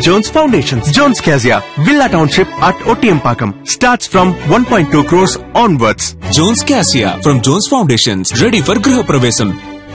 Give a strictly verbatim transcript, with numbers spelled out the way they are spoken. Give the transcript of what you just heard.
Jones Foundations. Jones Cassia, Villa Township at Ottiyambakkam. Starts from one point two crores onwards. Jones Cassia from Jones Foundations. Ready for Griha Pravesam.